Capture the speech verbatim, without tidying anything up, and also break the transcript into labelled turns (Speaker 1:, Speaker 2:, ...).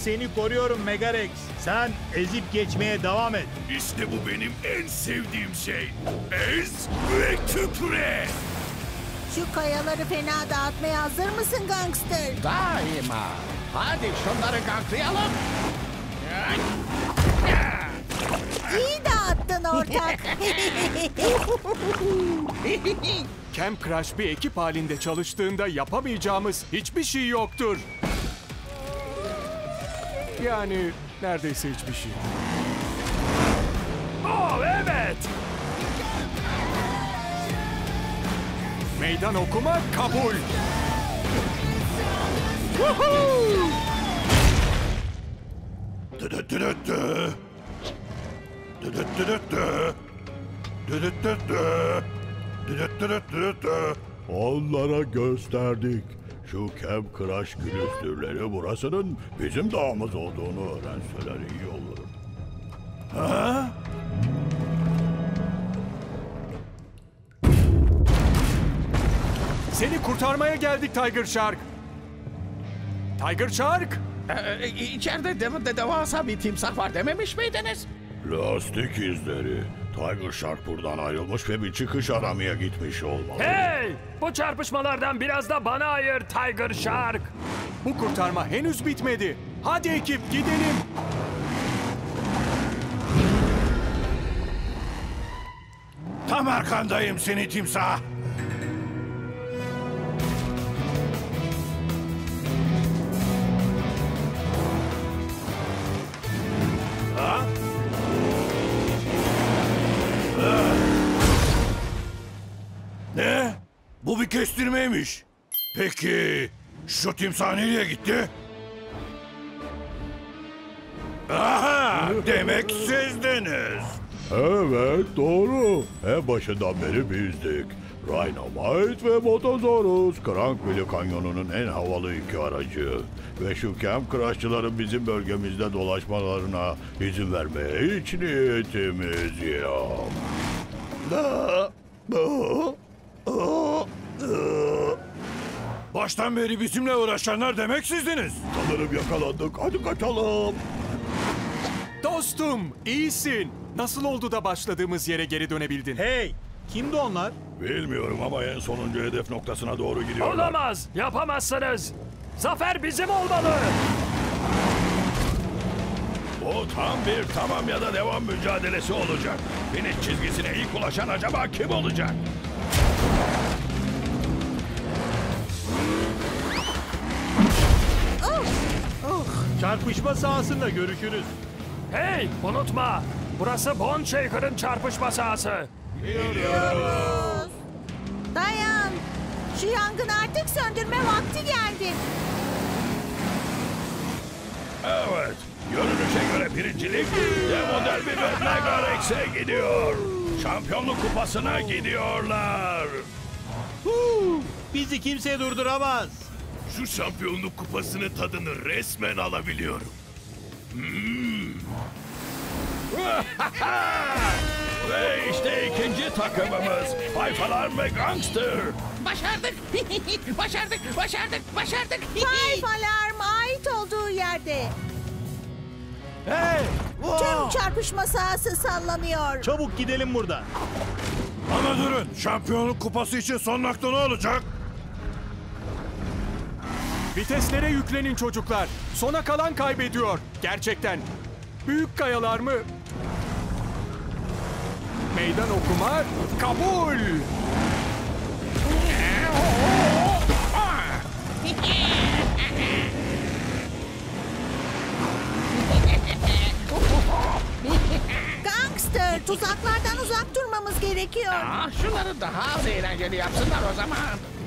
Speaker 1: seni koruyorum Megarex. Sen ezip geçmeye devam et.
Speaker 2: İşte bu benim en sevdiğim şey. Ez ve küpre.
Speaker 3: Şu kayaları fena dağıtmaya hazır mısın gangster?
Speaker 4: Daima. Hadi şunları ganklayalım.
Speaker 3: İyi dağıttın ortak.
Speaker 5: Camp Crush bir ekip halinde çalıştığında yapamayacağımız hiçbir şey yoktur. Yani neredeyse hiçbir şey.
Speaker 2: Oh evet.
Speaker 5: Meydan okuma kabul.
Speaker 6: Onlara gösterdik. Şu Camp Crush külüstürleri burasının bizim dağımız olduğunu öğrenseler iyi olur.
Speaker 2: Ha?
Speaker 5: Seni kurtarmaya geldik Tiger Shark. Tiger Shark?
Speaker 4: Ee, içeride de, de devasa bir timsah var dememiş miydiniz?
Speaker 6: Lastik izleri. Tiger Shark buradan ayrılmış ve bir çıkış aramaya gitmiş olmalı.
Speaker 2: Hey! Bu çarpışmalardan biraz da bana ayır Tiger Shark.
Speaker 5: Bu kurtarma henüz bitmedi. Hadi ekip gidelim.
Speaker 2: Tam arkandayım seni timsah. Ha? Ne? Bu bir kestirmeymiş. Peki şu timsah nereye gitti? Aha! Demek sizdiniz.
Speaker 6: Evet doğru. En başından beri bizdik. Rhinomite ve Motosaurus, Krankville Kanyonu'nun en havalı iki aracı. Ve şu Camp Crush'çıların bizim bölgemizde dolaşmalarına izin vermeye hiç niyetimiz yok.
Speaker 2: Baştan beri bizimle uğraşanlar demek sizdiniz.
Speaker 6: Sanırım yakalandık. Hadi kaçalım.
Speaker 5: Dostum, iyisin. Nasıl oldu da başladığımız yere geri dönebildin?
Speaker 1: Hey, kimdi onlar?
Speaker 6: Bilmiyorum ama en sonuncu hedef noktasına doğru gidiyorlar.
Speaker 2: Olamaz, yapamazsınız. Zafer bizim olmalı.
Speaker 6: Bu tam bir tamam ya da devam mücadelesi olacak. Finish çizgisine ilk ulaşan acaba kim olacak?
Speaker 1: Çarpışma sahasında görüşürüz.
Speaker 2: Hey, unutma. Burası Bone Shaker'ın çarpışma sahası.
Speaker 3: Gidiyoruz. Dayan. Şu yangını artık söndürme vakti geldi.
Speaker 6: Evet. Görünüşe göre birincilik Devo Derby ve Megarex'e gidiyor. Şampiyonluk kupasına gidiyorlar.
Speaker 1: Huu, bizi kimse durduramaz.
Speaker 2: Şu şampiyonluk kupasının tadını resmen alabiliyorum. Hmm.
Speaker 6: Ve işte ikinci takımımız Fayfalar ve Gangster.
Speaker 4: Başardık. başardık, başardık, başardık.
Speaker 3: Five Alarm ait olduğu yerde.
Speaker 1: Hey!
Speaker 3: Tüm çarpışma sahası sallanıyor.
Speaker 1: Çabuk gidelim buradan.
Speaker 2: Ama durun, şampiyonluk kupası için son nokta ne olacak?
Speaker 5: Viteslere yüklenin çocuklar. Sona kalan kaybediyor. Gerçekten. Büyük kayalar mı? Meydan okuma kabul.
Speaker 3: Gangster, tuzaklardan uzak durmamız gerekiyor.
Speaker 4: Aa, şunları daha az eğlenceli yapsınlar o zaman.